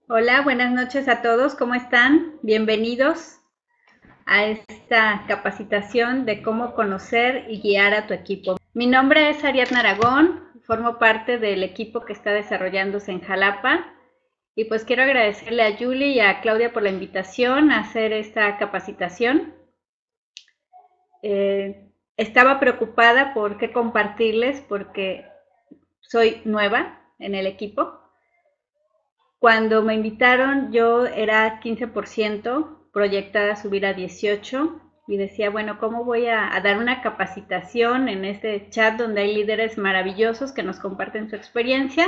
Hola, buenas noches a todos, ¿cómo están? Bienvenidos a esta capacitación de cómo conocer y guiar a tu equipo. Mi nombre es Ariadna Aragón, formo parte del equipo que está desarrollándose en Jalapa y pues quiero agradecerle a Julie y a Claudia por la invitación a hacer esta capacitación. Estaba preocupada por qué compartirles porque soy nueva en el equipo. Cuando me invitaron yo era 15%, proyectada a subir a 18% y decía, bueno, ¿cómo voy a dar una capacitación en este chat donde hay líderes maravillosos que nos comparten su experiencia?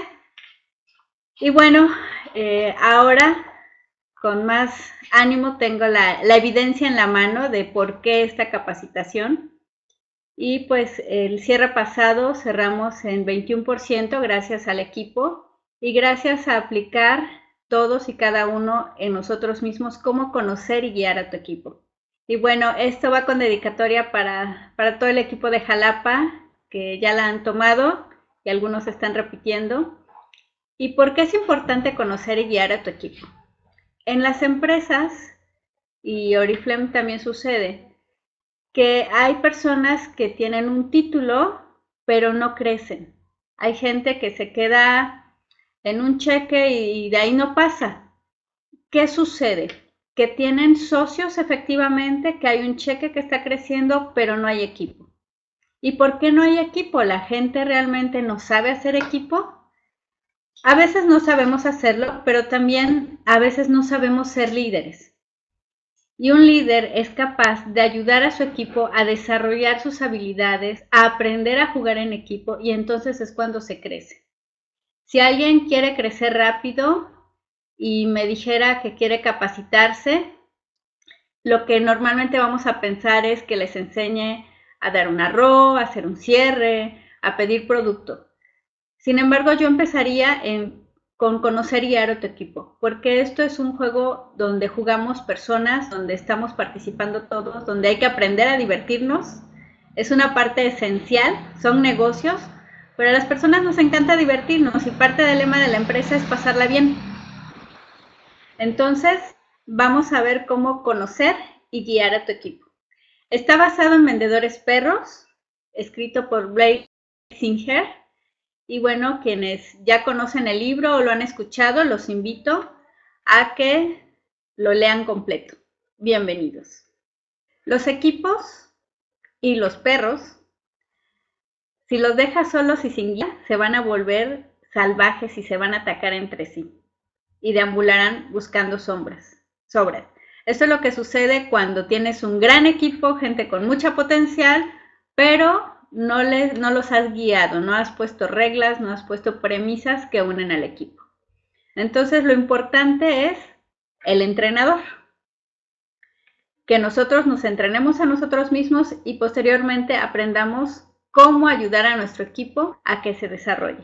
Y bueno, ahora con más ánimo tengo la evidencia en la mano de por qué esta capacitación. Y pues el cierre pasado cerramos en 21% gracias al equipo y gracias a aplicar todos y cada uno en nosotros mismos cómo conocer y guiar a tu equipo. Y bueno, esto va con dedicatoria para todo el equipo de Jalapa, que ya la han tomado y algunos están repitiendo. ¿Y por qué es importante conocer y guiar a tu equipo? En las empresas, y Oriflame también sucede, que hay personas que tienen un título, pero no crecen. Hay gente que se queda en un cheque y de ahí no pasa. ¿Qué sucede? Que tienen socios efectivamente, que hay un cheque que está creciendo, pero no hay equipo. ¿Y por qué no hay equipo? ¿La gente realmente no sabe hacer equipo? A veces no sabemos hacerlo, pero también a veces no sabemos ser líderes. Y un líder es capaz de ayudar a su equipo a desarrollar sus habilidades, a aprender a jugar en equipo y entonces es cuando se crece. Si alguien quiere crecer rápido y me dijera que quiere capacitarse, lo que normalmente vamos a pensar es que les enseñe a dar un arroz, a hacer un cierre, a pedir producto. Sin embargo, yo empezaría con conocer y guiar a tu equipo, porque esto es un juego donde jugamos personas, donde estamos participando todos, donde hay que aprender a divertirnos. Es una parte esencial, son negocios, pero a las personas nos encanta divertirnos y parte del lema de la empresa es pasarla bien. Entonces, vamos a ver cómo conocer y guiar a tu equipo. Está basado en Vendedores Perros, escrito por Blake Singer. Y bueno, quienes ya conocen el libro o lo han escuchado, los invito a que lo lean completo. Bienvenidos. Los equipos y los perros, si los dejas solos y sin guía, se van a volver salvajes y se van a atacar entre sí y deambularán buscando sobras. Esto es lo que sucede cuando tienes un gran equipo, gente con mucha potencial, pero no los has guiado, no has puesto reglas, no has puesto premisas que unen al equipo. Entonces lo importante es el entrenador, que nosotros nos entrenemos a nosotros mismos y posteriormente aprendamos cómo ayudar a nuestro equipo a que se desarrolle.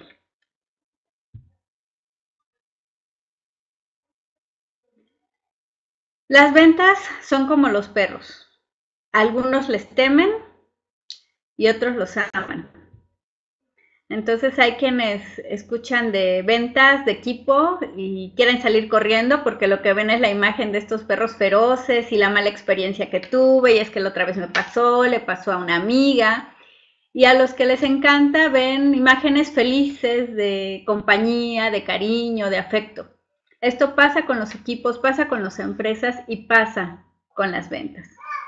Las ventas son como los perros. Algunos les temen y otros los aman. Entonces hay quienes escuchan de ventas de equipo y quieren salir corriendo porque lo que ven es la imagen de estos perros feroces y la mala experiencia que tuve y es que la otra vez me pasó, le pasó a una amiga. Y a los que les encanta ven imágenes felices de compañía, de cariño, de afecto. Esto pasa con los equipos, pasa con las empresas y pasa con las ventas.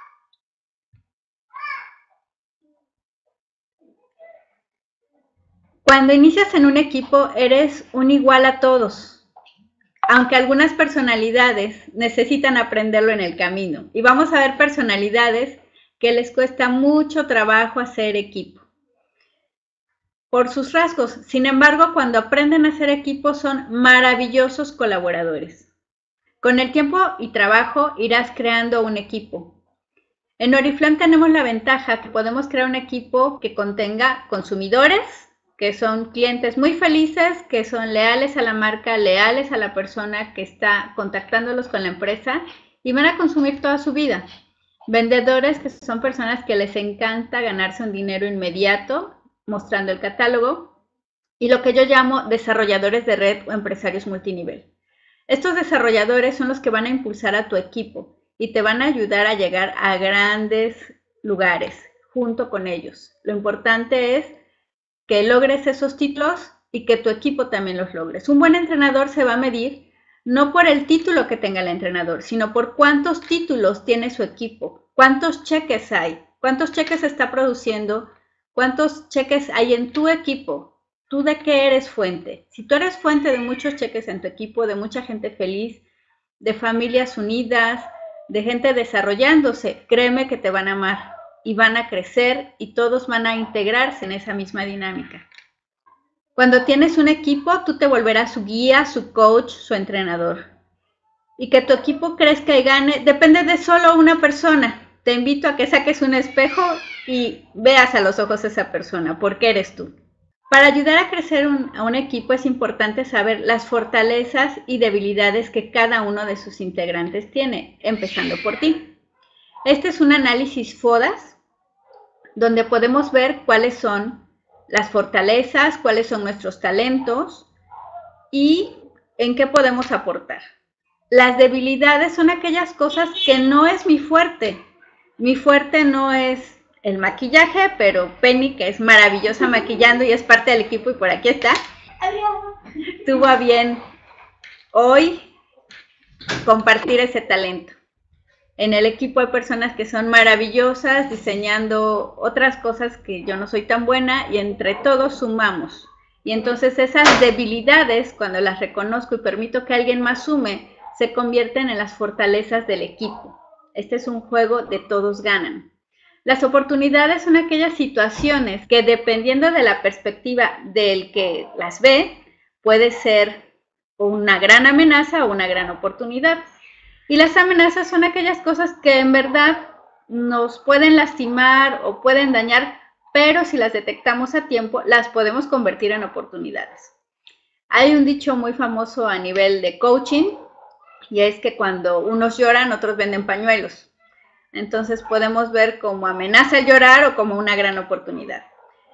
Cuando inicias en un equipo eres un igual a todos, aunque algunas personalidades necesitan aprenderlo en el camino. Y vamos a ver personalidades que les cuesta mucho trabajo hacer equipo por sus rasgos. Sin embargo, cuando aprenden a hacer equipo son maravillosos colaboradores. Con el tiempo y trabajo irás creando un equipo. En Oriflame tenemos la ventaja que podemos crear un equipo que contenga consumidores, que son clientes muy felices, que son leales a la marca, leales a la persona que está contactándolos con la empresa y van a consumir toda su vida. Vendedores, que son personas que les encanta ganarse un dinero inmediato mostrando el catálogo. Y lo que yo llamo desarrolladores de red o empresarios multinivel. Estos desarrolladores son los que van a impulsar a tu equipo y te van a ayudar a llegar a grandes lugares junto con ellos. Lo importante es que logres esos títulos y que tu equipo también los logres. Un buen entrenador se va a medir no por el título que tenga el entrenador, sino por cuántos títulos tiene su equipo, cuántos cheques hay, cuántos cheques está produciendo, cuántos cheques hay en tu equipo. ¿Tú de qué eres fuente? Si tú eres fuente de muchos cheques en tu equipo, de mucha gente feliz, de familias unidas, de gente desarrollándose, créeme que te van a amar y van a crecer y todos van a integrarse en esa misma dinámica. Cuando tienes un equipo, tú te volverás su guía, su coach, su entrenador. Y que tu equipo crezca y gane depende de solo una persona. Te invito a que saques un espejo y veas a los ojos a esa persona, porque eres tú. Para ayudar a crecer a un equipo es importante saber las fortalezas y debilidades que cada uno de sus integrantes tiene, empezando por ti. Este es un análisis FODAS, donde podemos ver cuáles son las fortalezas, cuáles son nuestros talentos y en qué podemos aportar. Las debilidades son aquellas cosas que no es mi fuerte. Mi fuerte no es el maquillaje, pero Penny, que es maravillosa maquillando y es parte del equipo y por aquí está, tuvo a bien hoy compartir ese talento. En el equipo hay personas que son maravillosas diseñando otras cosas que yo no soy tan buena y entre todos sumamos. Y entonces esas debilidades, cuando las reconozco y permito que alguien más sume, se convierten en las fortalezas del equipo. Este es un juego de todos ganan. Las oportunidades son aquellas situaciones que dependiendo de la perspectiva del que las ve, puede ser una gran amenaza o una gran oportunidad. Y las amenazas son aquellas cosas que en verdad nos pueden lastimar o pueden dañar, pero si las detectamos a tiempo, las podemos convertir en oportunidades. Hay un dicho muy famoso a nivel de coaching, y es que cuando unos lloran, otros venden pañuelos. Entonces podemos ver como amenaza el llorar o como una gran oportunidad.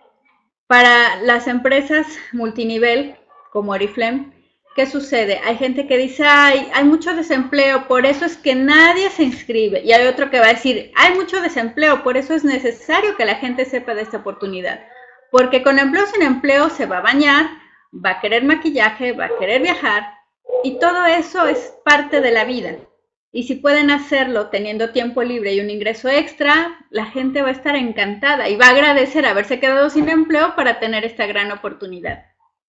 Para las empresas multinivel, como Oriflame, ¿qué sucede? Hay gente que dice, hay mucho desempleo, por eso es que nadie se inscribe. Y hay otro que va a decir, hay mucho desempleo, por eso es necesario que la gente sepa de esta oportunidad. Porque con empleo sin empleo se va a bañar, va a querer maquillaje, va a querer viajar, y todo eso es parte de la vida. Y si pueden hacerlo teniendo tiempo libre y un ingreso extra, la gente va a estar encantada y va a agradecer haberse quedado sin empleo para tener esta gran oportunidad.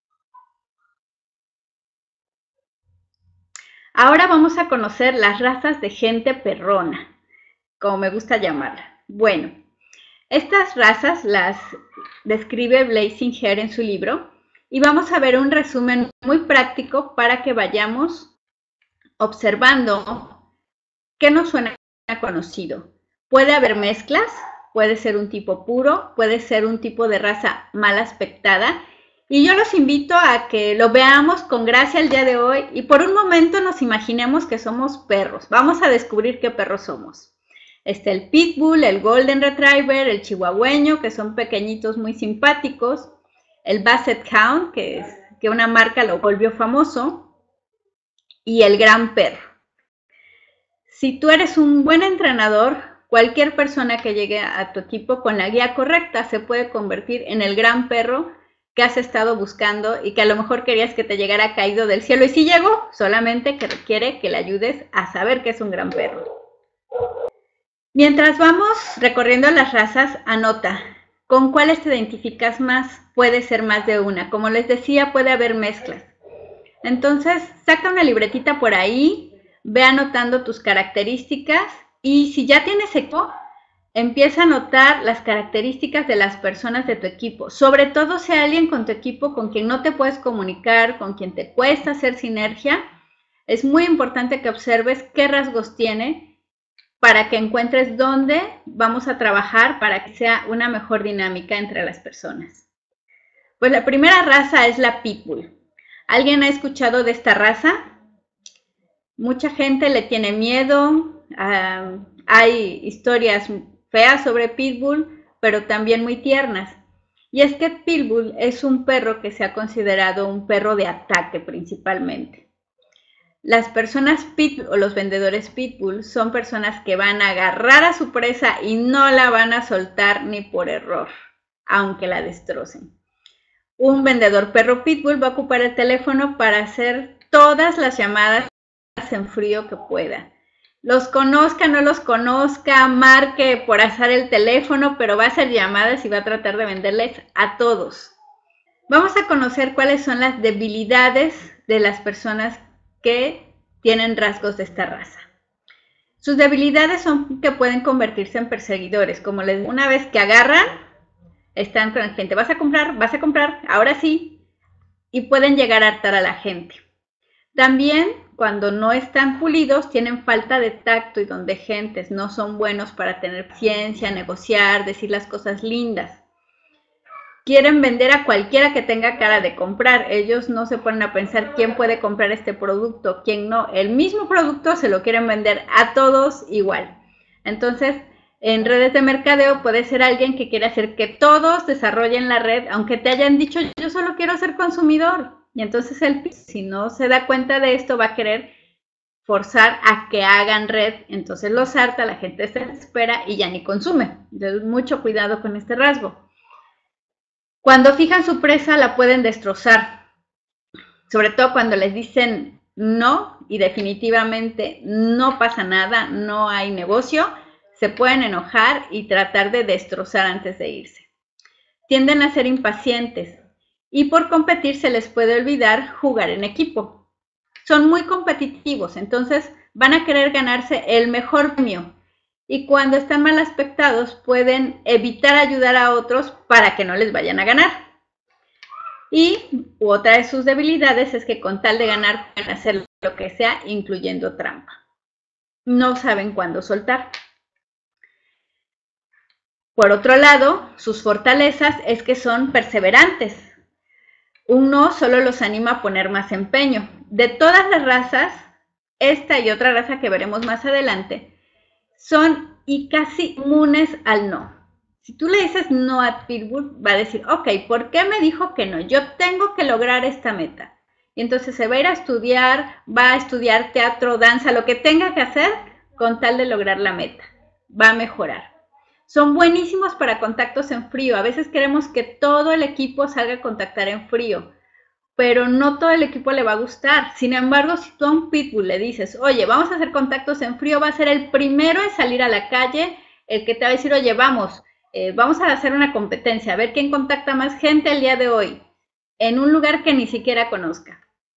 Ahora vamos a conocer las razas de gente perrona, como me gusta llamarla. Bueno, estas razas las describe Blaise Singer en su libro y vamos a ver un resumen muy práctico para que vayamos observando qué nos suena conocido. Puede haber mezclas, puede ser un tipo puro, puede ser un tipo de raza mal aspectada. Y yo los invito a que lo veamos con gracia el día de hoy y por un momento nos imaginemos que somos perros. Vamos a descubrir qué perros somos. Está el Pitbull, el Golden Retriever, el Chihuahueño, que son pequeñitos muy simpáticos. El Basset Hound, que una marca lo volvió famoso. Y el Gran Perro. Si tú eres un buen entrenador, cualquier persona que llegue a tu equipo con la guía correcta se puede convertir en el gran perro que has estado buscando y que a lo mejor querías que te llegara caído del cielo. Y sí llegó, solamente que requiere que le ayudes a saber que es un gran perro. Mientras vamos recorriendo las razas, anota con cuáles te identificas más. Puede ser más de una. Como les decía, puede haber mezclas. Entonces, saca una libretita por ahí, ve anotando tus características y si ya tienes equipo, empieza a anotar las características de las personas de tu equipo. Sobre todo si hay alguien con tu equipo con quien no te puedes comunicar, con quien te cuesta hacer sinergia, es muy importante que observes qué rasgos tiene para que encuentres dónde vamos a trabajar para que sea una mejor dinámica entre las personas. Pues la primera raza es la Pitbull. ¿Alguien ha escuchado de esta raza? Mucha gente le tiene miedo, hay historias feas sobre Pitbull, pero también muy tiernas. Y es que Pitbull es un perro que se ha considerado un perro de ataque principalmente. Las personas pitbull o los vendedores pitbull son personas que van a agarrar a su presa y no la van a soltar ni por error, aunque la destrocen. Un vendedor perro pitbull va a ocupar el teléfono para hacer todas las llamadas en frío que pueda. Los conozca, no los conozca, marque por azar el teléfono, pero va a hacer llamadas y va a tratar de venderles a todos. Vamos a conocer cuáles son las debilidades de las personas que tienen rasgos de esta raza. Sus debilidades son que pueden convertirse en perseguidores, como les digo, una vez que agarran, están con la gente, vas a comprar, ahora sí, y pueden llegar a hartar a la gente. También, cuando no están pulidos, tienen falta de tacto y donde gentes no son buenos para tener paciencia, negociar, decir las cosas lindas. Quieren vender a cualquiera que tenga cara de comprar. Ellos no se ponen a pensar quién puede comprar este producto, quién no. El mismo producto se lo quieren vender a todos igual. Entonces, en redes de mercadeo puede ser alguien que quiere hacer que todos desarrollen la red, aunque te hayan dicho yo solo quiero ser consumidor. Y entonces él, si no se da cuenta de esto, va a querer forzar a que hagan red. Entonces los harta, la gente se espera y ya ni consume. Entonces, mucho cuidado con este rasgo. Cuando fijan su presa, la pueden destrozar. Sobre todo cuando les dicen no y definitivamente no pasa nada, no hay negocio, se pueden enojar y tratar de destrozar antes de irse. Tienden a ser impacientes y por competir se les puede olvidar jugar en equipo. Son muy competitivos, entonces van a querer ganarse el mejor premio y cuando están mal aspectados pueden evitar ayudar a otros para que no les vayan a ganar. Y otra de sus debilidades es que con tal de ganar pueden hacer lo que sea, incluyendo trampa. No saben cuándo soltar. Por otro lado, sus fortalezas es que son perseverantes. Un no solo los anima a poner más empeño. De todas las razas, esta y otra raza que veremos más adelante, son y casi inmunes al no. Si tú le dices no a Pitbull, va a decir, ok, ¿por qué me dijo que no? Yo tengo que lograr esta meta. Y entonces se va a ir a estudiar, va a estudiar teatro, danza, lo que tenga que hacer con tal de lograr la meta. Va a mejorar. Son buenísimos para contactos en frío. A veces queremos que todo el equipo salga a contactar en frío, pero no todo el equipo le va a gustar. Sin embargo, si tú a un Pitbull le dices, oye, vamos a hacer contactos en frío, va a ser el primero en salir a la calle, el que te va a decir, oye, vamos a hacer una competencia, a ver quién contacta más gente el día de hoy, en un lugar que ni siquiera conozca.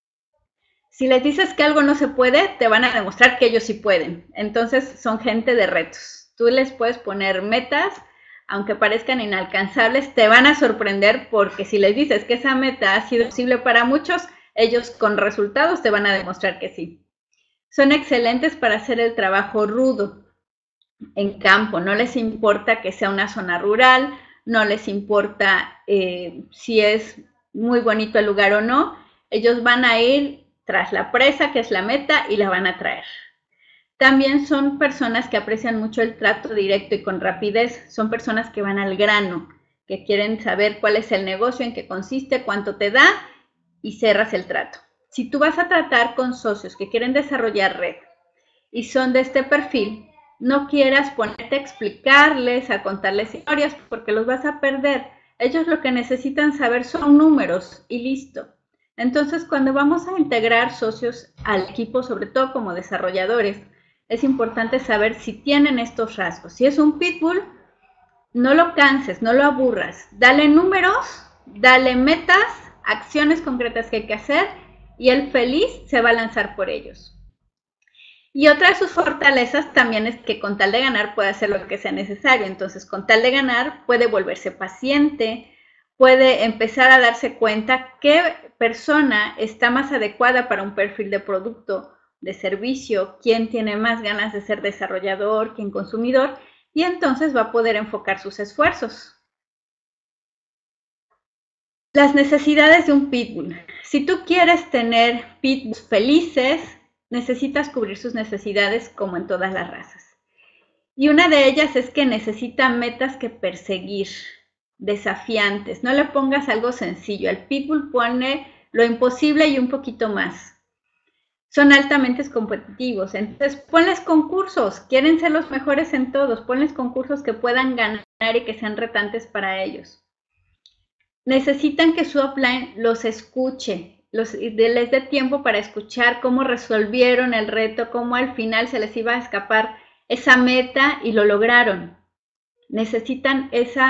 Si les dices que algo no se puede, te van a demostrar que ellos sí pueden. Entonces son gente de retos. Tú les puedes poner metas, aunque parezcan inalcanzables, te van a sorprender porque si les dices que esa meta ha sido posible para muchos, ellos con resultados te van a demostrar que sí. Son excelentes para hacer el trabajo rudo en campo, no les importa que sea una zona rural, no les importa si es muy bonito el lugar o no, ellos van a ir tras la presa, que es la meta, y la van a traer. También son personas que aprecian mucho el trato directo y con rapidez, son personas que van al grano, que quieren saber cuál es el negocio, en qué consiste, cuánto te da y cerras el trato. Si tú vas a tratar con socios que quieren desarrollar red y son de este perfil, no quieras ponerte a explicarles, a contarles historias, porque los vas a perder. Ellos lo que necesitan saber son números y listo. Entonces, cuando vamos a integrar socios al equipo, sobre todo como desarrolladores, es importante saber si tienen estos rasgos. Si es un Pitbull, no lo canses, no lo aburras. Dale números, dale metas, acciones concretas que hay que hacer y él feliz se va a lanzar por ellos. Y otra de sus fortalezas también es que con tal de ganar puede hacer lo que sea necesario. Entonces, con tal de ganar puede volverse paciente, puede empezar a darse cuenta qué persona está más adecuada para un perfil de producto, de servicio, quién tiene más ganas de ser desarrollador, quién consumidor, y entonces va a poder enfocar sus esfuerzos. Las necesidades de un pitbull. Si tú quieres tener pitbulls felices, necesitas cubrir sus necesidades como en todas las razas. Y una de ellas es que necesita metas que perseguir, desafiantes. No le pongas algo sencillo. El pitbull pone lo imposible y un poquito más. son altamente competitivos. Entonces, ponles concursos, quieren ser los mejores en todos, ponles concursos que puedan ganar y que sean retantes para ellos. Necesitan que su upline los escuche, les dé tiempo para escuchar cómo resolvieron el reto, cómo al final se les iba a escapar esa meta y lo lograron. Necesitan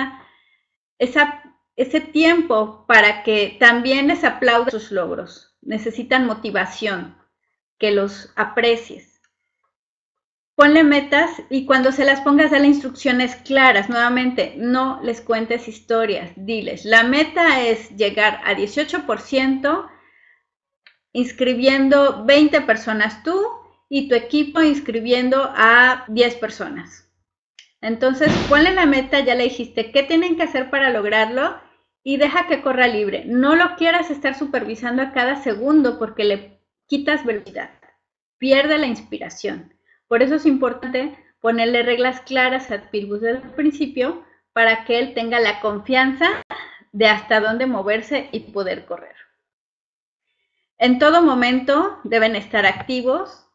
ese tiempo para que también les aplaudan sus logros. Necesitan motivación, que los aprecies. Ponle metas y cuando se las pongas, dale instrucciones claras. Nuevamente, no les cuentes historias, diles. La meta es llegar a 18% inscribiendo 20 personas tú y tu equipo inscribiendo a 10 personas. Entonces, ponle la meta, ya le dijiste qué tienen que hacer para lograrlo y deja que corra libre. No lo quieras estar supervisando a cada segundo porque le quitas velocidad, pierde la inspiración. Por eso es importante ponerle reglas claras a Pitbull desde el principio para que él tenga la confianza de hasta dónde moverse y poder correr. En todo momento deben estar activos,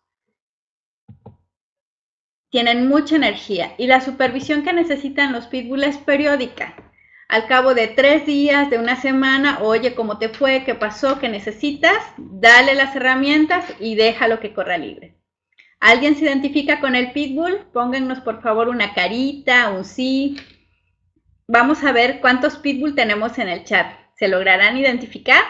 tienen mucha energía y la supervisión que necesitan los Pitbull es periódica. Al cabo de 3 días, de una semana, oye, ¿cómo te fue? ¿Qué pasó? ¿Qué necesitas? Dale las herramientas y déjalo que corra libre. ¿Alguien se identifica con el Pitbull? Pónganos por favor una carita, un sí. Vamos a ver cuántos Pitbull tenemos en el chat. ¿Se lograrán identificar?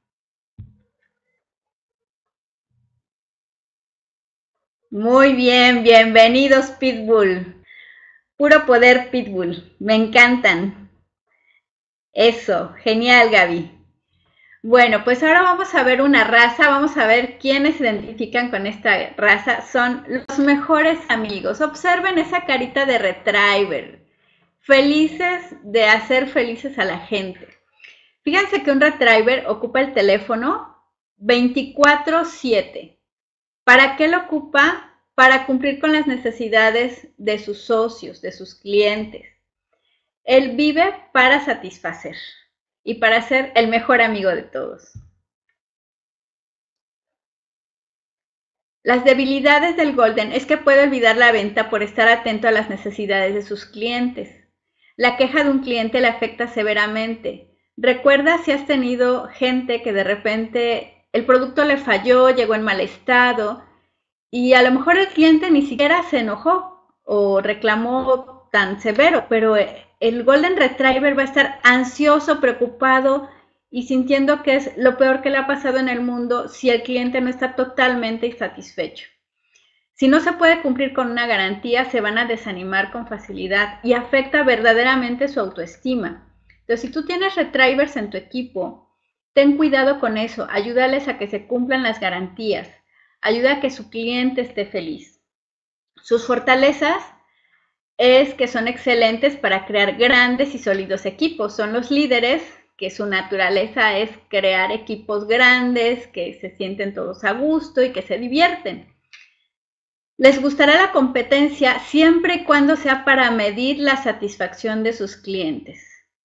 Muy bien, bienvenidos Pitbull. Puro poder Pitbull, me encantan. Eso, genial Gaby. Bueno, pues ahora vamos a ver una raza, vamos a ver quiénes se identifican con esta raza. Son los mejores amigos. Observen esa carita de retriever. Felices de hacer felices a la gente. Fíjense que un retriever ocupa el teléfono 24/7. ¿Para qué lo ocupa? Para cumplir con las necesidades de sus socios, de sus clientes. Él vive para satisfacer y para ser el mejor amigo de todos. Las debilidades del Golden es que puede olvidar la venta por estar atento a las necesidades de sus clientes. La queja de un cliente le afecta severamente. Recuerda si has tenido gente que de repente el producto le falló, llegó en mal estado y a lo mejor el cliente ni siquiera se enojó o reclamó tan severo, pero el Golden Retriever va a estar ansioso, preocupado y sintiendo que es lo peor que le ha pasado en el mundo si el cliente no está totalmente insatisfecho. Si no se puede cumplir con una garantía, se van a desanimar con facilidad y afecta verdaderamente su autoestima. Entonces, si tú tienes retrievers en tu equipo, ten cuidado con eso, ayúdales a que se cumplan las garantías, ayuda a que su cliente esté feliz. Sus fortalezas es que son excelentes para crear grandes y sólidos equipos. Son los líderes, que su naturaleza es crear equipos grandes, que se sienten todos a gusto y que se divierten. Les gustará la competencia siempre y cuando sea para medir la satisfacción de sus clientes.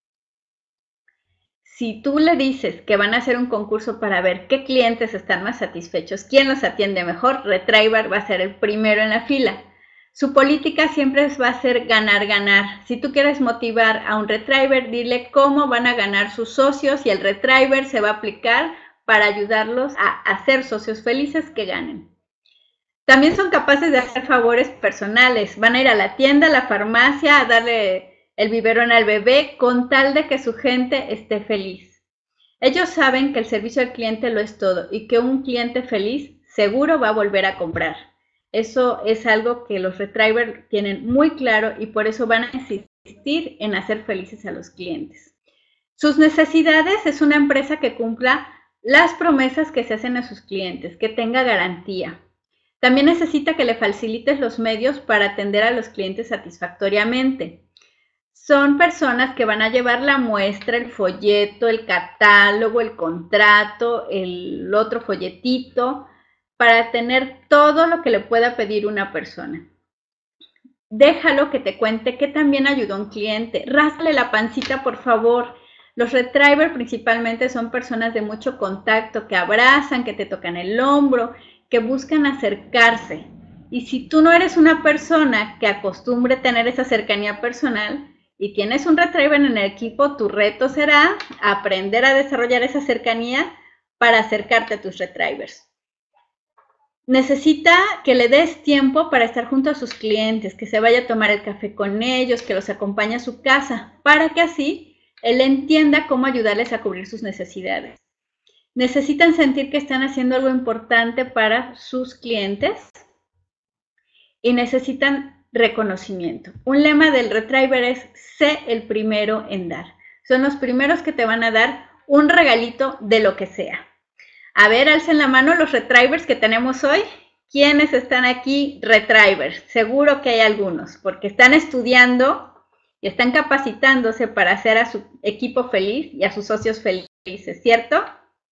Si tú le dices que van a hacer un concurso para ver qué clientes están más satisfechos, quién los atiende mejor, Retriever va a ser el primero en la fila. Su política siempre va a ser ganar, ganar. Si tú quieres motivar a un Retriever, dile cómo van a ganar sus socios y el Retriever se va a aplicar para ayudarlos a hacer socios felices que ganen. También son capaces de hacer favores personales. Van a ir a la tienda, a la farmacia, a darle el biberón al bebé con tal de que su gente esté feliz. Ellos saben que el servicio al cliente lo es todo y que un cliente feliz seguro va a volver a comprar. Eso es algo que los Retriever tienen muy claro y por eso van a insistir en hacer felices a los clientes. Sus necesidades es una empresa que cumpla las promesas que se hacen a sus clientes, que tenga garantía. También necesita que le facilites los medios para atender a los clientes satisfactoriamente. Son personas que van a llevar la muestra, el folleto, el catálogo, el contrato, el otro folletito, para tener todo lo que le pueda pedir una persona. Déjalo que te cuente que también ayudó a un cliente. Rásale la pancita, por favor. Los Retriever principalmente son personas de mucho contacto, que abrazan, que te tocan el hombro, que buscan acercarse. Y si tú no eres una persona que acostumbre tener esa cercanía personal y tienes un retriever en el equipo, tu reto será aprender a desarrollar esa cercanía para acercarte a tus retrievers. Necesita que le des tiempo para estar junto a sus clientes, que se vaya a tomar el café con ellos, que los acompañe a su casa, para que así él entienda cómo ayudarles a cubrir sus necesidades. Necesitan sentir que están haciendo algo importante para sus clientes y necesitan reconocimiento. Un lema del retriever es: sé el primero en dar. Son los primeros que te van a dar un regalito de lo que sea. A ver, alcen la mano los retrievers que tenemos hoy. ¿Quiénes están aquí retrievers? Seguro que hay algunos, porque están estudiando y están capacitándose para hacer a su equipo feliz y a sus socios felices, ¿cierto?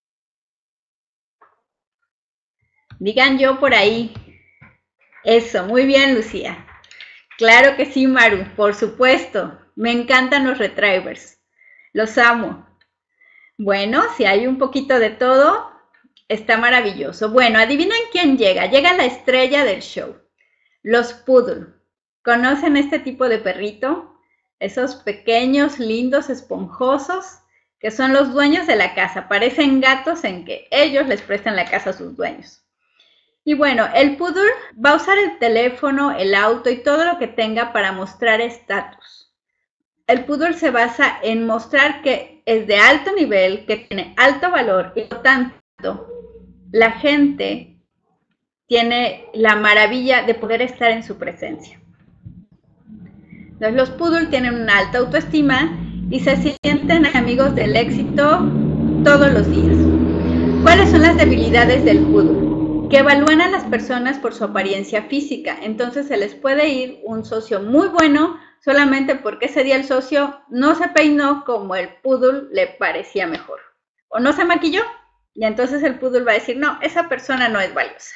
Digan yo por ahí. Eso, muy bien, Lucía. Claro que sí, Maru, por supuesto. Me encantan los retrievers. Los amo. Bueno, si hay un poquito de todo, está maravilloso. Bueno, adivinen quién llega. Llega la estrella del show. Los poodle. ¿Conocen este tipo de perrito? Esos pequeños, lindos, esponjosos, que son los dueños de la casa. Parecen gatos en que ellos les prestan la casa a sus dueños. Y bueno, el poodle va a usar el teléfono, el auto y todo lo que tenga para mostrar estatus. El poodle se basa en mostrar que es de alto nivel, que tiene alto valor y por tanto la gente tiene la maravilla de poder estar en su presencia. Entonces, los poodle tienen una alta autoestima y se sienten amigos del éxito todos los días. ¿Cuáles son las debilidades del poodle? Que evalúan a las personas por su apariencia física. Entonces se les puede ir un socio muy bueno solamente porque ese día el socio no se peinó como el poodle le parecía mejor. O no se maquilló. Y entonces el poodle va a decir, no, esa persona no es valiosa.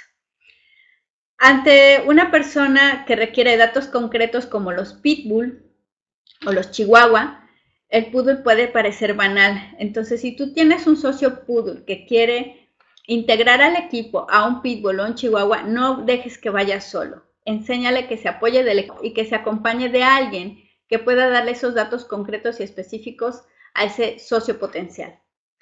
Ante una persona que requiere datos concretos como los pitbull o los chihuahua, el poodle puede parecer banal. Entonces, si tú tienes un socio poodle que quiere integrar al equipo a un pitbull o un chihuahua, no dejes que vaya solo. Enséñale que se apoye del equipo y que se acompañe de alguien que pueda darle esos datos concretos y específicos a ese socio potencial.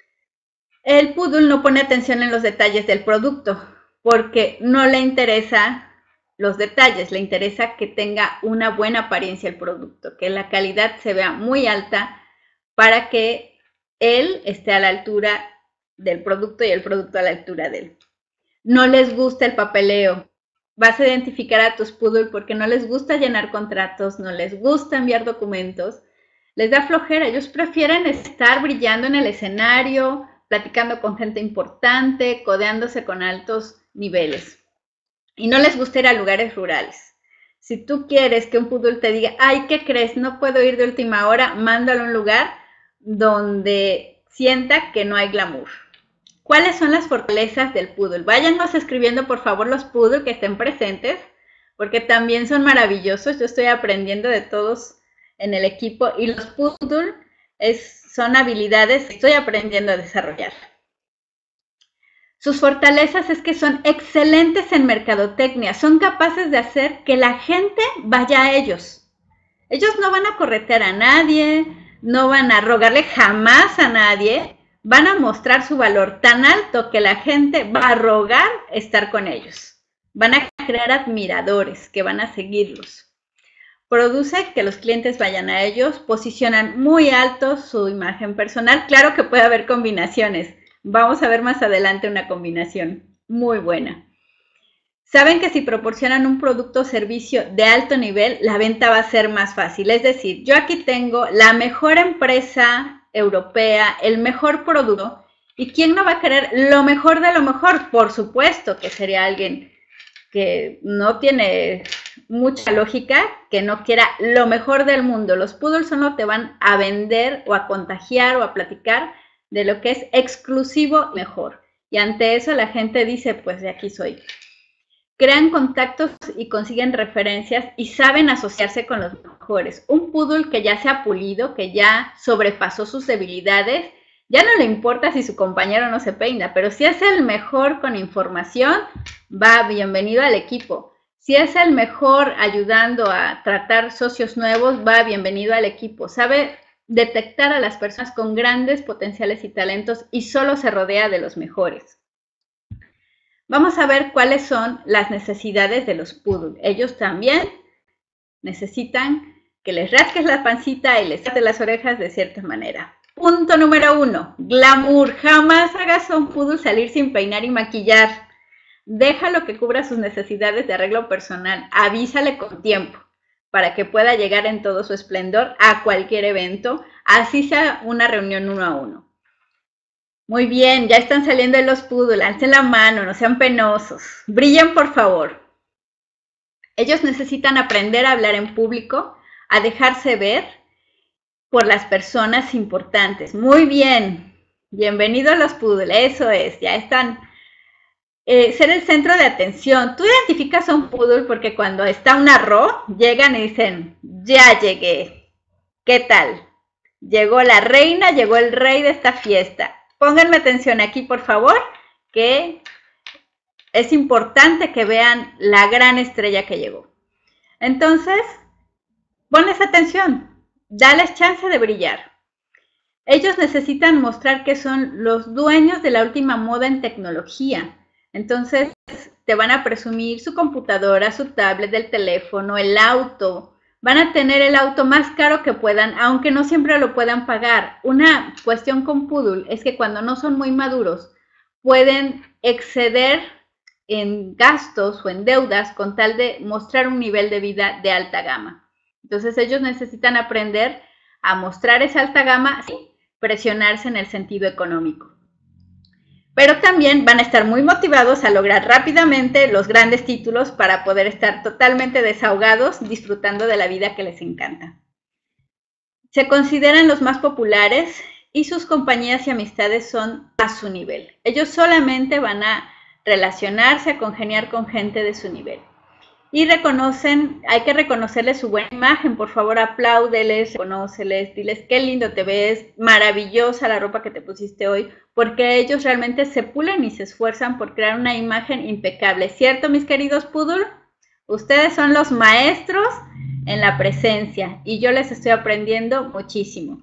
El poodle no pone atención en los detalles del producto porque no le interesa los detalles, le interesa que tenga una buena apariencia el producto, que la calidad se vea muy alta para que él esté a la altura del producto y el producto a la altura de él. No les gusta el papeleo. Vas a identificar a tus poodle porque no les gusta llenar contratos, no les gusta enviar documentos, les da flojera. Ellos prefieren estar brillando en el escenario, platicando con gente importante, codeándose con altos niveles. Y no les gusta ir a lugares rurales. Si tú quieres que un poodle te diga, ay, ¿qué crees? No puedo ir de última hora, mándalo a un lugar donde sienta que no hay glamour. ¿Cuáles son las fortalezas del poodle? Váyanos escribiendo, por favor, los poodle que estén presentes, porque también son maravillosos. Yo estoy aprendiendo de todos en el equipo y los poodle son habilidades que estoy aprendiendo a desarrollar. Sus fortalezas es que son excelentes en mercadotecnia, son capaces de hacer que la gente vaya a ellos. Ellos no van a corretear a nadie, no van a rogarle jamás a nadie, van a mostrar su valor tan alto que la gente va a rogar estar con ellos. Van a crear admiradores que van a seguirlos. Produce que los clientes vayan a ellos, posicionan muy alto su imagen personal. Claro que puede haber combinaciones. Vamos a ver más adelante una combinación muy buena. Saben que si proporcionan un producto o servicio de alto nivel, la venta va a ser más fácil. Es decir, yo aquí tengo la mejor empresa europea, el mejor producto, ¿y quién no va a querer lo mejor de lo mejor? Por supuesto que sería alguien que no tiene mucha lógica, que no quiera lo mejor del mundo. Los poodles solo te van a vender o a contagiar o a platicar de lo que es exclusivo y mejor. Y ante eso la gente dice, pues de aquí soy. Crean contactos y consiguen referencias y saben asociarse con los mejores. Un poodle que ya se ha pulido, que ya sobrepasó sus debilidades, Ya no le importa si su compañero no se peina, pero si es el mejor con información, va bienvenido al equipo. Si es el mejor ayudando a tratar socios nuevos, va bienvenido al equipo. Sabe detectar a las personas con grandes potenciales y talentos y solo se rodea de los mejores. Vamos a ver cuáles son las necesidades de los poodle. Ellos también necesitan que les rasques la pancita y les ates las orejas de cierta manera. Punto número 1, glamour. Jamás hagas a un poodle salir sin peinar y maquillar. Déjalo que cubra sus necesidades de arreglo personal. Avísale con tiempo para que pueda llegar en todo su esplendor a cualquier evento, así sea una reunión 1 a 1. Muy bien, ya están saliendo de los poodle. Alcen la mano, no sean penosos. Brillen, por favor. Ellos necesitan aprender a hablar en público, a dejarse ver por las personas importantes. Muy bien, bienvenidos los poodle, eso es, ya están. Ser el centro de atención. Tú identificas a un poodle porque cuando está un arroz, llegan y dicen, ya llegué, ¿qué tal? Llegó la reina, llegó el rey de esta fiesta. Pónganme atención aquí, por favor, que es importante que vean la gran estrella que llegó. Entonces, ponles atención, dales chance de brillar. Ellos necesitan mostrar que son los dueños de la última moda en tecnología. Entonces, te van a presumir su computadora, su tablet, el teléfono, el auto. Van a tener el auto más caro que puedan, aunque no siempre lo puedan pagar. Una cuestión con poodle es que cuando no son muy maduros, pueden exceder en gastos o en deudas con tal de mostrar un nivel de vida de alta gama. Entonces ellos necesitan aprender a mostrar esa alta gama sin presionarse en el sentido económico. Pero también van a estar muy motivados a lograr rápidamente los grandes títulos para poder estar totalmente desahogados, disfrutando de la vida que les encanta. Se consideran los más populares y sus compañías y amistades son a su nivel. Ellos solamente van a relacionarse, a congeniar con gente de su nivel. Y hay que reconocerles su buena imagen, por favor apláudeles, reconóceles, diles qué lindo te ves, maravillosa la ropa que te pusiste hoy, porque ellos realmente se pulen y se esfuerzan por crear una imagen impecable, ¿cierto, mis queridos poodle? Ustedes son los maestros en la presencia y yo les estoy aprendiendo muchísimo.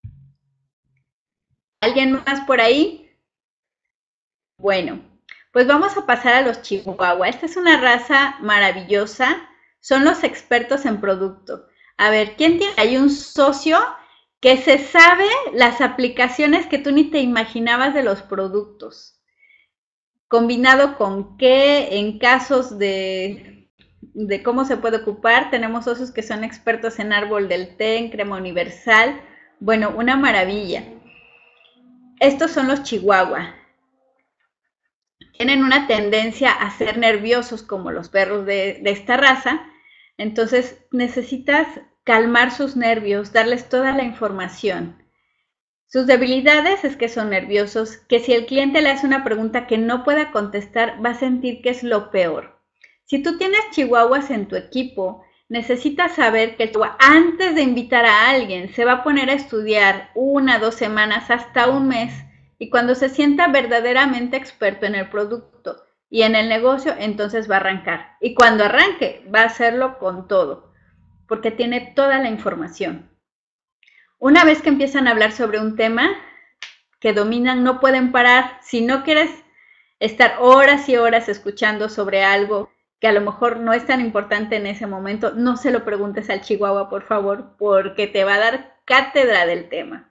¿Alguien más por ahí? Bueno, pues vamos a pasar a los chihuahua. Esta es una raza maravillosa. Son los expertos en producto. A ver, ¿quién tiene ahí un socio que se sabe las aplicaciones que tú ni te imaginabas de los productos? Combinado con qué, en casos de cómo se puede ocupar, tenemos socios que son expertos en árbol del té, en crema universal. Bueno, una maravilla. Estos son los chihuahua. Tienen una tendencia a ser nerviosos como los perros de esta raza, entonces necesitas calmar sus nervios, darles toda la información. Sus debilidades es que son nerviosos, que si el cliente le hace una pregunta que no pueda contestar, va a sentir que es lo peor. Si tú tienes chihuahuas en tu equipo, necesitas saber que el chihuahua, antes de invitar a alguien, se va a poner a estudiar 1, 2 semanas, hasta un mes, y cuando se sienta verdaderamente experto en el producto y en el negocio, entonces va a arrancar. Y cuando arranque, va a hacerlo con todo, porque tiene toda la información. Una vez que empiezan a hablar sobre un tema que dominan, no pueden parar. Si no quieres estar horas y horas escuchando sobre algo que a lo mejor no es tan importante en ese momento, no se lo preguntes al chihuahua, por favor, porque te va a dar cátedra del tema.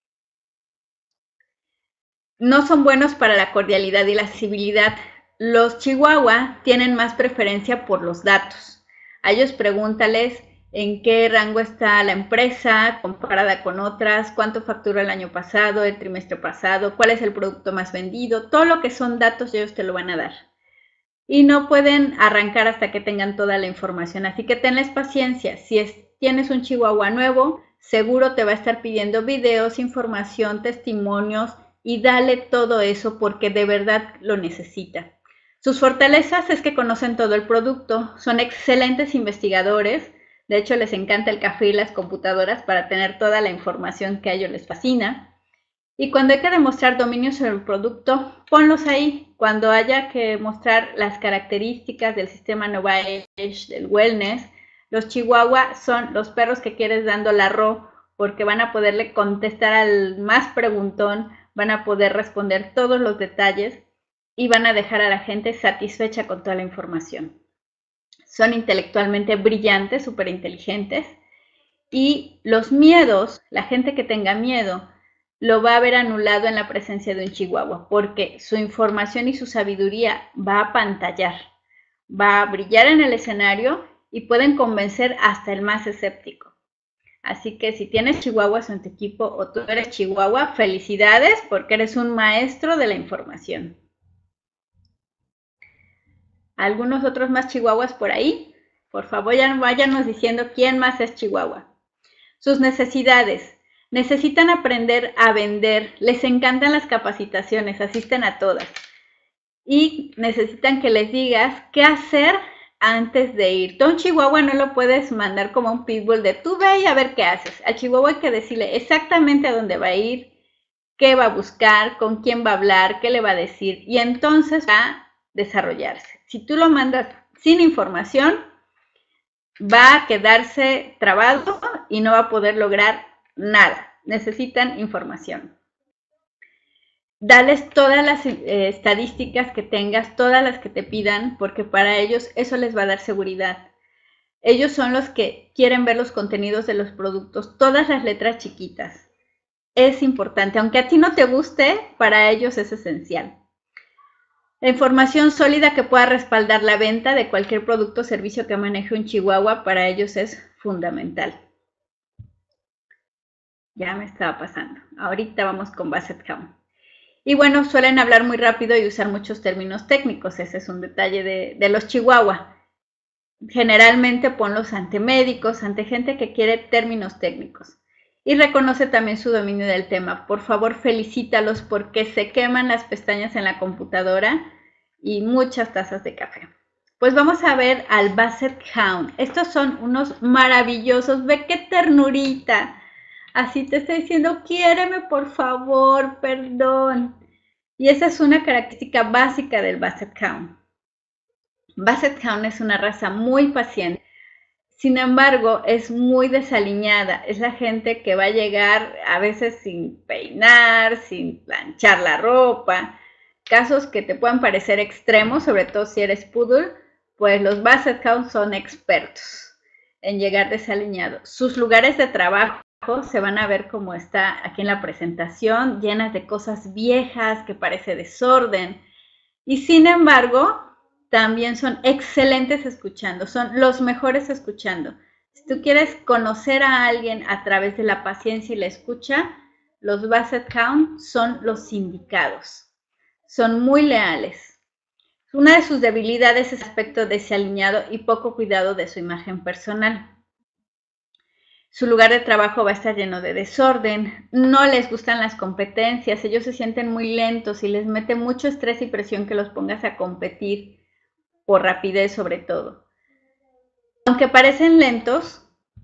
No son buenos para la cordialidad y la accesibilidad. Los chihuahua tienen más preferencia por los datos. A ellos pregúntales en qué rango está la empresa comparada con otras, cuánto facturó el año pasado, el trimestre pasado, cuál es el producto más vendido, todo lo que son datos ellos te lo van a dar. Y no pueden arrancar hasta que tengan toda la información, así que tenles paciencia. Si tienes un chihuahua nuevo, seguro te va a estar pidiendo videos, información, testimonios, y dale todo eso porque de verdad lo necesita. Sus fortalezas es que conocen todo el producto, son excelentes investigadores, de hecho les encanta el café y las computadoras para tener toda la información que a ellos les fascina. Y cuando hay que demostrar dominio sobre el producto, ponlos ahí. Cuando haya que mostrar las características del sistema Novage, del wellness, los chihuahua son los perros que quieres dando la ro, porque van a poderle contestar al más preguntón, van a poder responder todos los detalles y van a dejar a la gente satisfecha con toda la información. Son intelectualmente brillantes, súper inteligentes, y los miedos, la gente que tenga miedo, lo va a ver anulado en la presencia de un chihuahua, porque su información y su sabiduría va a pantallar, va a brillar en el escenario y pueden convencer hasta el más escéptico. Así que si tienes chihuahuas en tu equipo o tú eres chihuahua, felicidades porque eres un maestro de la información. ¿Algunos otros más chihuahuas por ahí? Por favor, ya váyanos diciendo quién más es chihuahua. Sus necesidades. Necesitan aprender a vender, les encantan las capacitaciones, asisten a todas. Y necesitan que les digas qué hacer antes de ir. Tú a un chihuahua no lo puedes mandar como un pitbull de tú ve y a ver qué haces. Al chihuahua hay que decirle exactamente a dónde va a ir, qué va a buscar, con quién va a hablar, qué le va a decir. Y entonces va a desarrollarse. Si tú lo mandas sin información, va a quedarse trabado y no va a poder lograr nada. Necesitan información. Dales todas las estadísticas que tengas, todas las que te pidan, porque para ellos eso les va a dar seguridad. Ellos son los que quieren ver los contenidos de los productos, todas las letras chiquitas. Es importante, aunque a ti no te guste, para ellos es esencial. La información sólida que pueda respaldar la venta de cualquier producto o servicio que maneje un chihuahua para ellos es fundamental. Ya me estaba pasando. Ahorita vamos con Basset Hound. Y bueno, suelen hablar muy rápido y usar muchos términos técnicos. Ese es un detalle de los chihuahua. Generalmente ponlos ante médicos, ante gente que quiere términos técnicos. Y reconoce también su dominio del tema. Por favor, felicítalos porque se queman las pestañas en la computadora y muchas tazas de café. Pues vamos a ver al Basset Hound. Estos son unos maravillosos. Ve qué ternurita. Así te estoy diciendo, quiéreme por favor, perdón. Y esa es una característica básica del Basset Hound. Basset Hound es una raza muy paciente. Sin embargo, es muy desaliñada. Es la gente que va a llegar a veces sin peinar, sin planchar la ropa. Casos que te puedan parecer extremos, sobre todo si eres poodle, pues los Basset Hound son expertos en llegar desaliñados. Sus lugares de trabajo se van a ver como está aquí en la presentación, llenas de cosas viejas, que parece desorden. Y sin embargo, también son excelentes escuchando, son los mejores escuchando. Si tú quieres conocer a alguien a través de la paciencia y la escucha, los Basset Hound son los indicados. Son muy leales. Una de sus debilidades es el aspecto desaliñado y poco cuidado de su imagen personal. Su lugar de trabajo va a estar lleno de desorden, no les gustan las competencias, ellos se sienten muy lentos y les mete mucho estrés y presión que los pongas a competir por rapidez sobre todo. Aunque parecen lentos,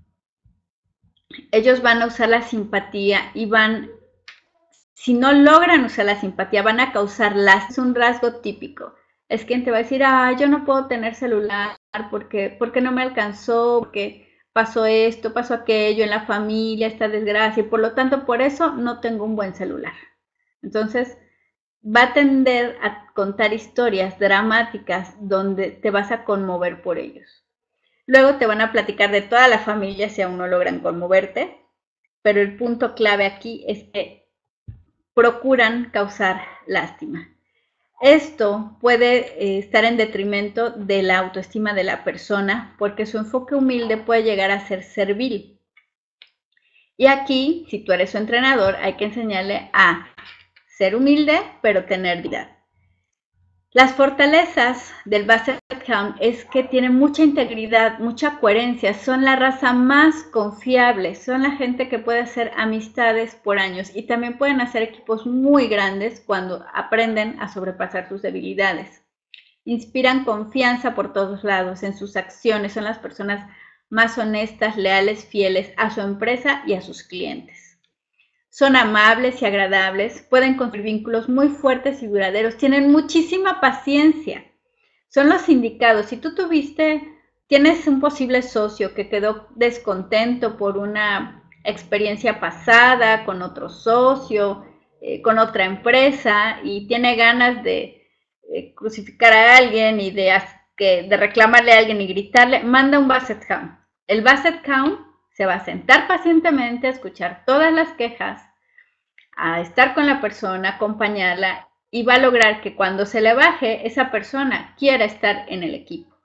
ellos van a usar la simpatía y si no logran usar la simpatía, van a causar lástima. Es un rasgo típico. Es quien te va a decir, yo no puedo tener celular porque no me alcanzó, porque pasó esto, pasó aquello en la familia, esta desgracia, y por lo tanto, por eso no tengo un buen celular. Entonces, va a tender a contar historias dramáticas donde te vas a conmover por ellos. Luego te van a platicar de toda la familia si aún no logran conmoverte, pero el punto clave aquí es que procuran causar lástima. Esto puede estar en detrimento de la autoestima de la persona porque su enfoque humilde puede llegar a ser servil. Y aquí, si tú eres su entrenador, hay que enseñarle a ser humilde, pero tener dignidad. Las fortalezas del Basset Hound es que tienen mucha integridad, mucha coherencia, son la raza más confiable, son la gente que puede hacer amistades por años y también pueden hacer equipos muy grandes cuando aprenden a sobrepasar sus debilidades. Inspiran confianza por todos lados en sus acciones, son las personas más honestas, leales, fieles a su empresa y a sus clientes. son amables y agradables, pueden construir vínculos muy fuertes y duraderos, tienen muchísima paciencia, son los indicados. Si tú tienes un posible socio que quedó descontento por una experiencia pasada con otro socio, con otra empresa y tiene ganas de crucificar a alguien y de reclamarle a alguien y gritarle, manda un Basset Hound. El Basset Hound se va a sentar pacientemente a escuchar todas las quejas, a estar con la persona, acompañarla y va a lograr que cuando se le baje, esa persona quiera estar en el equipo.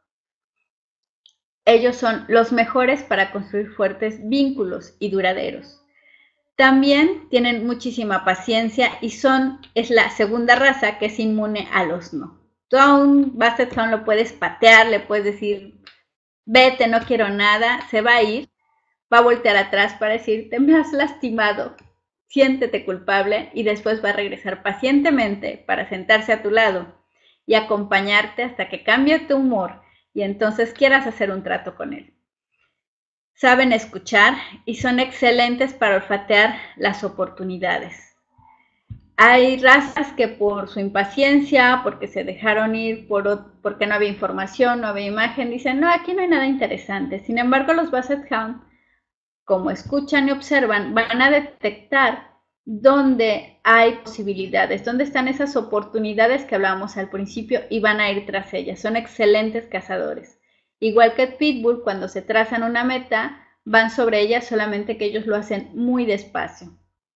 Ellos son los mejores para construir fuertes vínculos y duraderos. También tienen muchísima paciencia y es la segunda raza que es inmune a los no. Tú a un Basset Hound lo puedes patear, le puedes decir, vete, no quiero nada, se va a ir, va a voltear atrás para decirte, me has lastimado, siéntete culpable y después va a regresar pacientemente para sentarse a tu lado y acompañarte hasta que cambie tu humor y entonces quieras hacer un trato con él. Saben escuchar y son excelentes para olfatear las oportunidades. Hay razas que por su impaciencia, porque se dejaron ir, porque no había información, no había imagen, dicen, no, aquí no hay nada interesante. Sin embargo, los Basset Hound, como escuchan y observan, van a detectar dónde hay posibilidades, dónde están esas oportunidades que hablábamos al principio y van a ir tras ellas. Son excelentes cazadores. Igual que el Pitbull, cuando se trazan una meta, van sobre ella, solamente que ellos lo hacen muy despacio.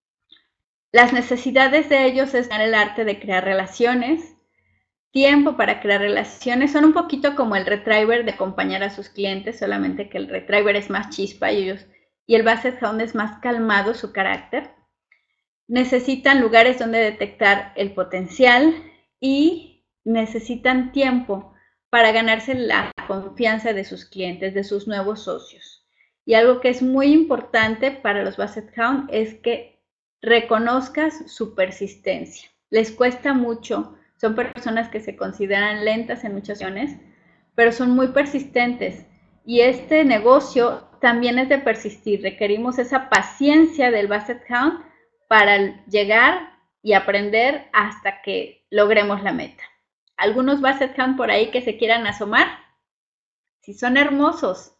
Las necesidades de ellos es el arte de crear relaciones, tiempo para crear relaciones. Son un poquito como el Retriever de acompañar a sus clientes, solamente que el Retriever es más chispa y el Basset Hound es más calmado su carácter. Necesitan lugares donde detectar el potencial y necesitan tiempo para ganarse la confianza de sus clientes, de sus nuevos socios. Y algo que es muy importante para los Basset Hound es que reconozcas su persistencia. Les cuesta mucho, son personas que se consideran lentas en muchas ocasiones, pero son muy persistentes. Y este negocio también es de persistir. Requerimos esa paciencia del Basset Hound para llegar y aprender hasta que logremos la meta. Algunos Basset Hound por ahí que se quieran asomar, sí son hermosos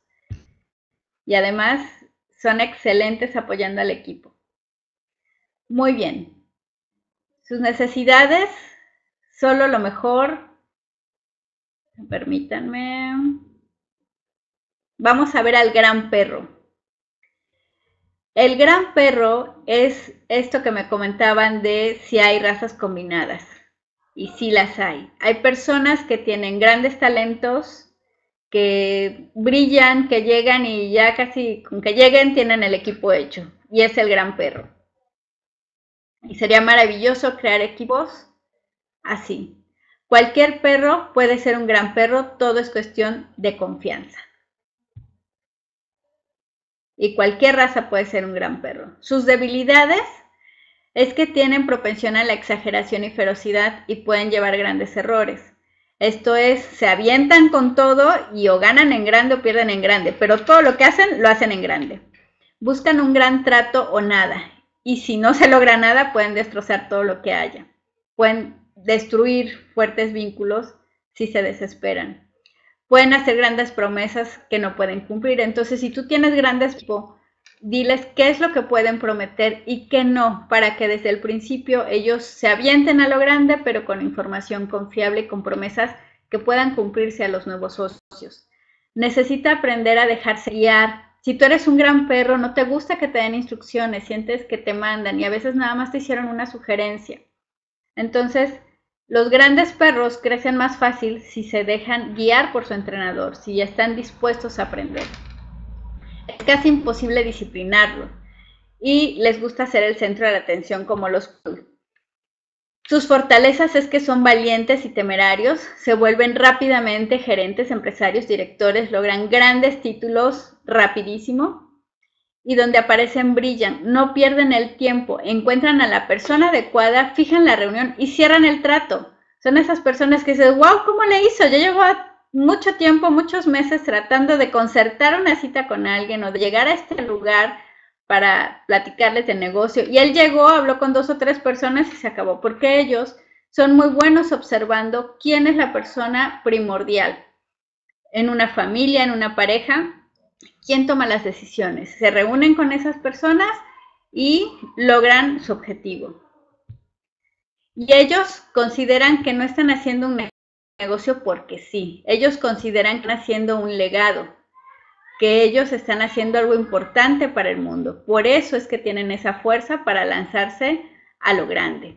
y además son excelentes apoyando al equipo. Muy bien. Sus necesidades, solo lo mejor. Permítanme. Vamos a ver al gran perro. El gran perro es esto que me comentaban de si hay razas combinadas. Y sí las hay. Hay personas que tienen grandes talentos, que brillan, que llegan y ya casi con que lleguen tienen el equipo hecho. Y es el gran perro. Y sería maravilloso crear equipos así. Cualquier perro puede ser un gran perro, todo es cuestión de confianza. Y cualquier raza puede ser un gran perro. Sus debilidades es que tienen propensión a la exageración y ferocidad y pueden llevar grandes errores. Esto es, se avientan con todo y o ganan en grande o pierden en grande, pero todo lo que hacen, lo hacen en grande. Buscan un gran trato o nada, y si no se logra nada, pueden destrozar todo lo que haya. Pueden destruir fuertes vínculos si se desesperan. Pueden hacer grandes promesas que no pueden cumplir. Entonces, si tú tienes grandes, diles qué es lo que pueden prometer y qué no, para que desde el principio ellos se avienten a lo grande, pero con información confiable y con promesas que puedan cumplirse a los nuevos socios. Necesita aprender a dejarse guiar. Si tú eres un gran perro, no te gusta que te den instrucciones, sientes que te mandan y a veces nada más te hicieron una sugerencia. Entonces, los grandes perros crecen más fácil si se dejan guiar por su entrenador, si ya están dispuestos a aprender. Es casi imposible disciplinarlo y les gusta ser el centro de la atención como los Poodle. Sus fortalezas es que son valientes y temerarios, se vuelven rápidamente gerentes, empresarios, directores, logran grandes títulos rapidísimo y donde aparecen brillan, no pierden el tiempo, encuentran a la persona adecuada, fijan la reunión y cierran el trato. Son esas personas que dicen, wow, ¿cómo le hizo? Yo llevo mucho tiempo, muchos meses tratando de concertar una cita con alguien o de llegar a este lugar para platicarles del negocio. Y él llegó, habló con 2 o 3 personas y se acabó, porque ellos son muy buenos observando quién es la persona primordial en una familia, en una pareja, quién toma las decisiones. Se reúnen con esas personas y logran su objetivo. Y ellos consideran que no están haciendo un negocio porque sí. Ellos consideran que están haciendo un legado, que ellos están haciendo algo importante para el mundo. Por eso es que tienen esa fuerza para lanzarse a lo grande.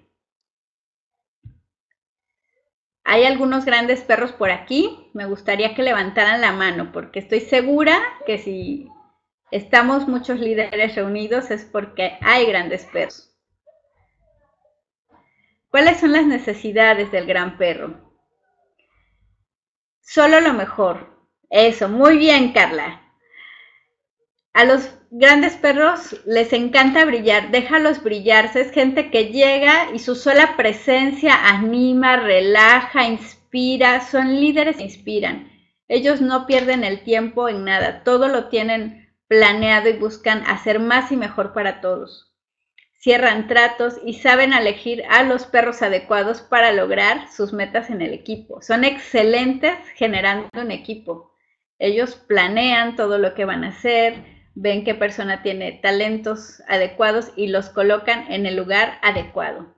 Hay algunos grandes perros por aquí. Me gustaría que levantaran la mano porque estoy segura que si estamos muchos líderes reunidos es porque hay grandes perros. ¿Cuáles son las necesidades del gran perro? Solo lo mejor. Eso, muy bien, Carla. A los grandes perros les encanta brillar, déjalos brillarse, es gente que llega y su sola presencia anima, relaja, inspira, son líderes que inspiran. Ellos no pierden el tiempo en nada, todo lo tienen planeado y buscan hacer más y mejor para todos. Cierran tratos y saben elegir a los perros adecuados para lograr sus metas en el equipo. Son excelentes generando un equipo. Ellos planean todo lo que van a hacer, ven qué persona tiene talentos adecuados y los colocan en el lugar adecuado.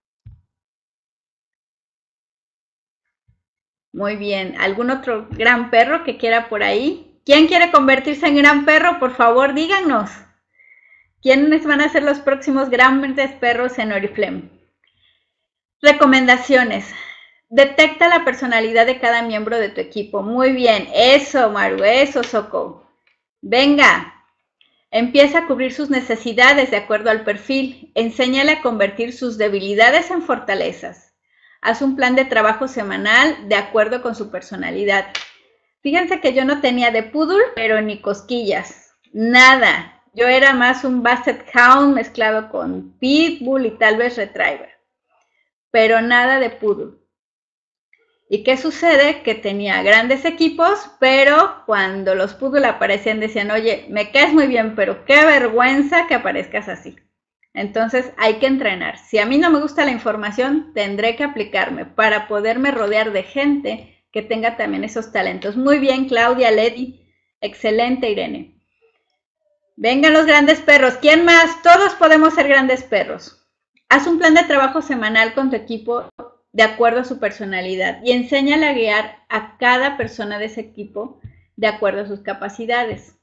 Muy bien. ¿Algún otro gran perro que quiera por ahí? ¿Quién quiere convertirse en gran perro? Por favor, díganos. ¿Quiénes van a ser los próximos grandes perros en Oriflame? Recomendaciones. Detecta la personalidad de cada miembro de tu equipo. Muy bien. Eso, Maru. Eso, Soko. Venga. Empieza a cubrir sus necesidades de acuerdo al perfil. Enséñale a convertir sus debilidades en fortalezas. Haz un plan de trabajo semanal de acuerdo con su personalidad. Fíjense que yo no tenía de poodle, pero ni cosquillas. Nada. Yo era más un basset hound mezclado con pitbull y tal vez retriever. Pero nada de poodle. ¿Y qué sucede? Que tenía grandes equipos, pero cuando los poodle aparecían decían, oye, me caes muy bien, pero qué vergüenza que aparezcas así. Entonces hay que entrenar. Si a mí no me gusta la información, tendré que aplicarme para poderme rodear de gente que tenga también esos talentos. Muy bien, Claudia, Lady. Excelente, Irene. Vengan los grandes perros. ¿Quién más? Todos podemos ser grandes perros. Haz un plan de trabajo semanal con tu equipo de acuerdo a su personalidad y enséñale a guiar a cada persona de ese equipo de acuerdo a sus capacidades.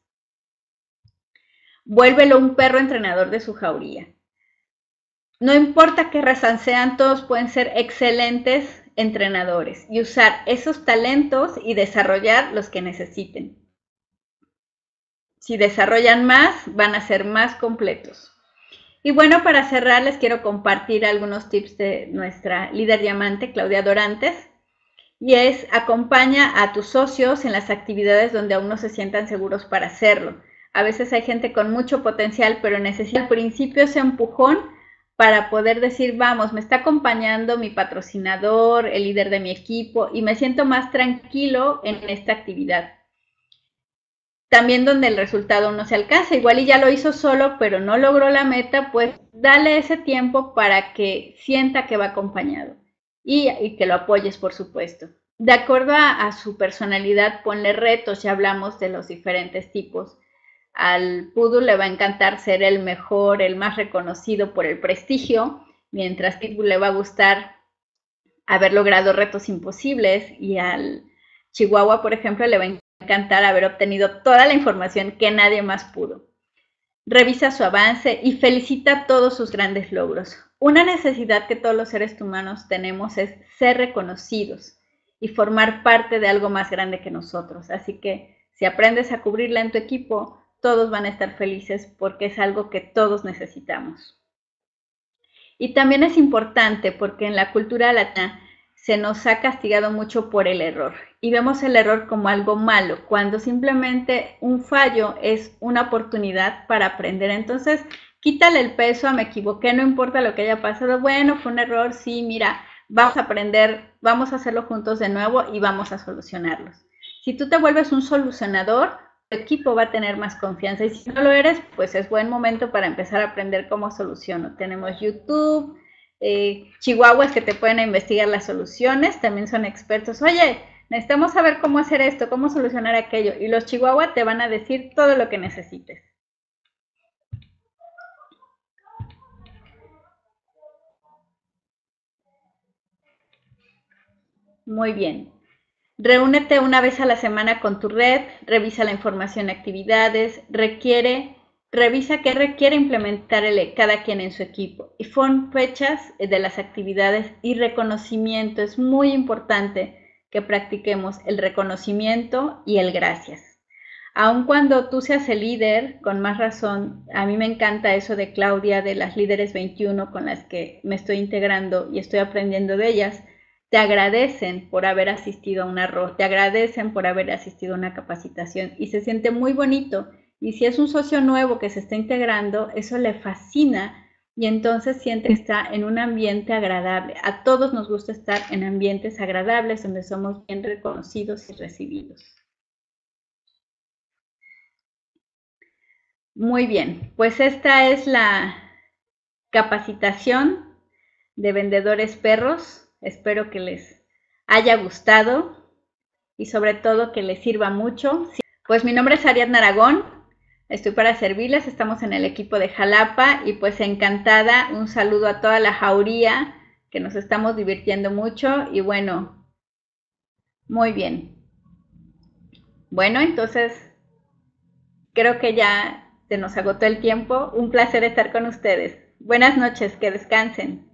Vuélvelo un perro entrenador de su jauría. No importa qué raza sean, todos pueden ser excelentes entrenadores y usar esos talentos y desarrollar los que necesiten. Si desarrollan más, van a ser más completos. Y bueno, para cerrar les quiero compartir algunos tips de nuestra líder diamante, Claudia Dorantes, y es: acompaña a tus socios en las actividades donde aún no se sientan seguros para hacerlo. A veces hay gente con mucho potencial, pero necesita al principio ese empujón para poder decir, vamos, me está acompañando mi patrocinador, el líder de mi equipo, y me siento más tranquilo en esta actividad. También donde el resultado no se alcanza, igual y ya lo hizo solo, pero no logró la meta, pues dale ese tiempo para que sienta que va acompañado y que lo apoyes, por supuesto. De acuerdo a su personalidad, ponle retos, ya hablamos de los diferentes tipos. Al poodle le va a encantar ser el mejor, el más reconocido por el prestigio, mientras pitbull le va a gustar haber logrado retos imposibles, y al chihuahua, por ejemplo, le va a encantar haber obtenido toda la información que nadie más pudo. Revisa su avance y felicita todos sus grandes logros. Una necesidad que todos los seres humanos tenemos es ser reconocidos y formar parte de algo más grande que nosotros. Así que si aprendes a cubrirla en tu equipo, todos van a estar felices porque es algo que todos necesitamos. Y también es importante porque en la cultura latina se nos ha castigado mucho por el error y vemos el error como algo malo, cuando simplemente un fallo es una oportunidad para aprender. Entonces, quítale el peso a me equivoqué, no importa lo que haya pasado, bueno, fue un error, sí, mira, vamos a aprender, vamos a hacerlo juntos de nuevo y vamos a solucionarlos. Si tú te vuelves un solucionador, equipo va a tener más confianza. Y si no lo eres, pues es buen momento para empezar a aprender cómo soluciono. Tenemos YouTube, chihuahuas que te pueden investigar las soluciones, también son expertos. Oye, necesitamos saber cómo hacer esto, cómo solucionar aquello. Y los chihuahuas te van a decir todo lo que necesites. Muy bien. Reúnete una vez a la semana con tu red, revisa la información de actividades, revisa qué requiere implementar cada quien en su equipo. Y pon fechas de las actividades y reconocimiento. Es muy importante que practiquemos el reconocimiento y el gracias. Aun cuando tú seas el líder, con más razón, a mí me encanta eso de Claudia, de las líderes 21 con las que me estoy integrando y estoy aprendiendo de ellas, te agradecen por haber asistido a un arroz, te agradecen por haber asistido a una capacitación y se siente muy bonito. Y si es un socio nuevo que se está integrando, eso le fascina y entonces siente que está en un ambiente agradable. A todos nos gusta estar en ambientes agradables donde somos bien reconocidos y recibidos. Muy bien, pues esta es la capacitación de vendedores perros. Espero que les haya gustado y sobre todo que les sirva mucho. Pues mi nombre es Ariadna Aragón, estoy para servirles, estamos en el equipo de Jalapa y pues encantada, un saludo a toda la jauría que nos estamos divirtiendo mucho y bueno, muy bien. Bueno, entonces creo que ya se nos agotó el tiempo. Un placer estar con ustedes. Buenas noches, que descansen.